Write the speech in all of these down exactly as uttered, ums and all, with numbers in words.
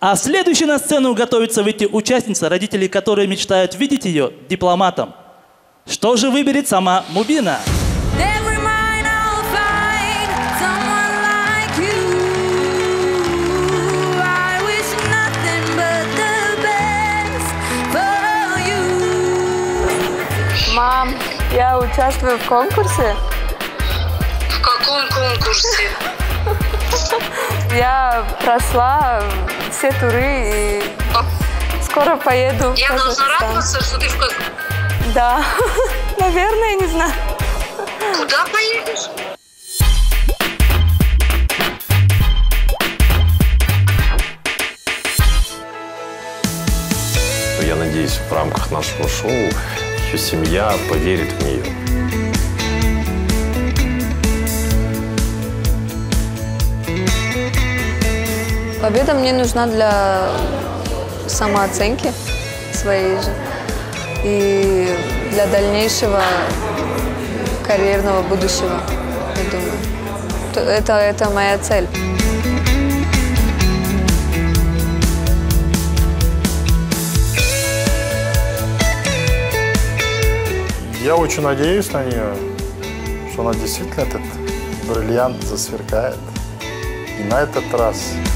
А следующей на сцену готовится выйти участница, родители которой мечтают видеть ее дипломатом. Что же выберет сама Мубина? Мам, я участвую в конкурсе. В каком конкурсе? Я прошла все туры и скоро поеду в Я должна Казахстан. радоваться, что ты в как... Да, наверное, не знаю. Куда поедешь? Я надеюсь, в рамках нашего шоу ее семья поверит в нее. Победа мне нужна для самооценки своей же и для дальнейшего карьерного будущего, я думаю. Это, это моя цель. Я очень надеюсь на нее, что она действительно этот бриллиант засверкает. И на этот раз.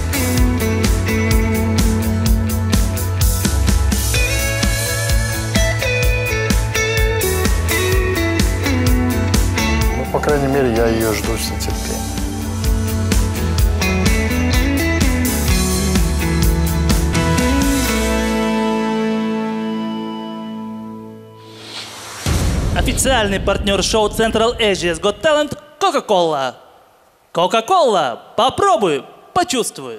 Ну, по крайней мере, я ее жду с нетерпением. Официальный партнер шоу Central Asia's Got Talent – Coca-Cola. Coca-Cola, попробуй, почувствуй.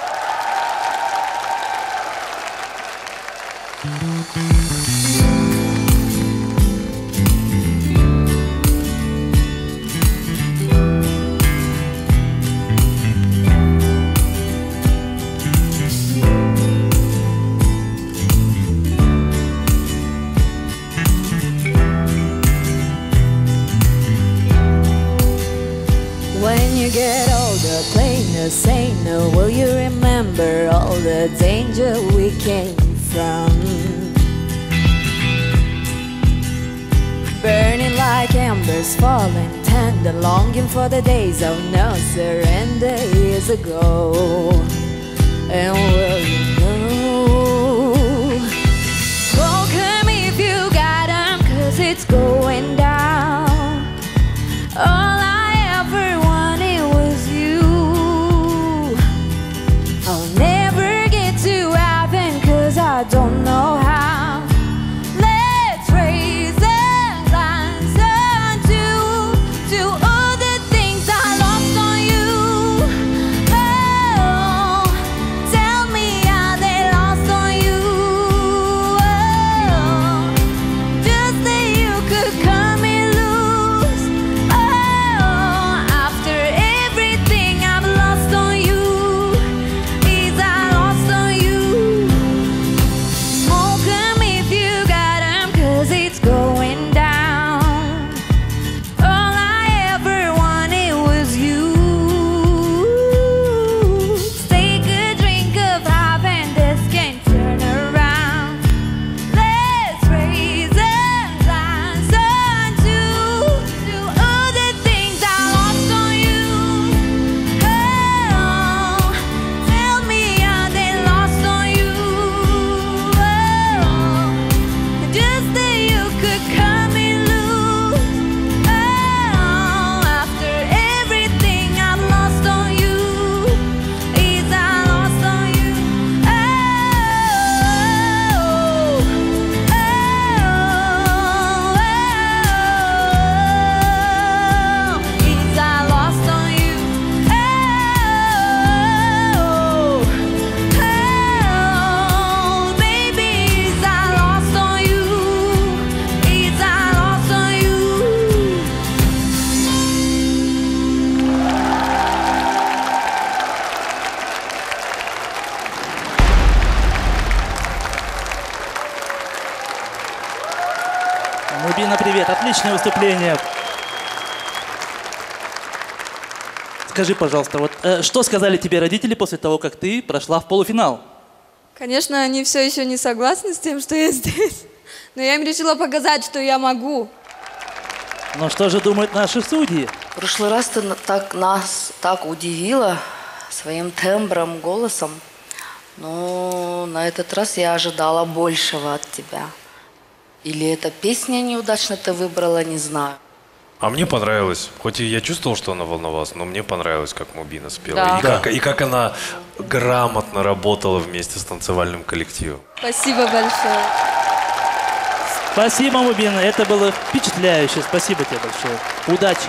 When you get older, playing the same, will you remember all the danger we came from? Burning like embers, falling tender, longing for the days of no surrender years ago. And will you know? Welcome if you got 'em, 'cause it's going down. All I ever wanted was you. I'll never get to heaven 'cause I don't know how. Let's raise a glass unto to all the things I lost on you. Oh, tell me how they lost on you. Oh, just that you could come and lose. Oh, after everything I've lost on you, is I lost on you. Smoke 'em if you got 'em, 'cause it's going down. All I ever wanted was you. Take a drink of heaven, this can turn around. Let's raise a glass unto to all the things I lost on you. Oh, tell me how they lost on you. Oh, just that you could come and lose. Oh, after everything I've lost on you, is I lost on you. Oh, oh, oh, is I lost on you. Oh, oh, baby, is I lost on you. Is I lost on you. Мубина, привет, отличное выступление. Скажи, пожалуйста, вот э, что сказали тебе родители после того, как ты прошла в полуфинал? Конечно, они все еще не согласны с тем, что я здесь. Но я им решила показать, что я могу. Но что же думают наши судьи? В прошлый раз ты на- так, нас так удивила своим тембром, голосом. Но на этот раз я ожидала большего от тебя. Или эта песня неудачно ты выбрала, не знаю. А мне понравилось. Хоть и я чувствовал, что она волновалась, но мне понравилось, как Мубина спела. Да. И, как, и как она грамотно работала вместе с танцевальным коллективом. Спасибо большое. Спасибо, Мубина, это было впечатляюще. Спасибо тебе большое. Удачи.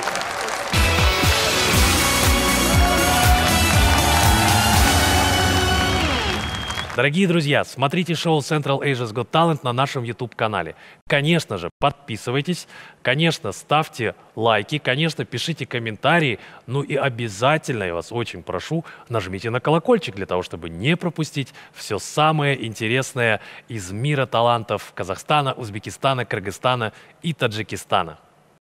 Дорогие друзья, смотрите шоу Central Asia's Got Talent на нашем YouTube-канале. Конечно же, подписывайтесь, конечно, ставьте лайки, конечно, пишите комментарии, ну и обязательно, я вас очень прошу, нажмите на колокольчик для того, чтобы не пропустить все самое интересное из мира талантов Казахстана, Узбекистана, Кыргызстана и Таджикистана.